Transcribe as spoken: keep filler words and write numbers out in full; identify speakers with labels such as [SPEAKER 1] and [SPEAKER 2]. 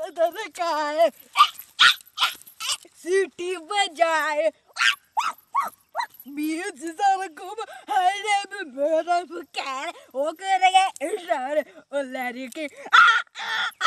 [SPEAKER 1] दादा कहाँ है? सीटी बजाए मेरे सारा घूम हरे में मेरा पुकार वो करेगा इशारे और लड़की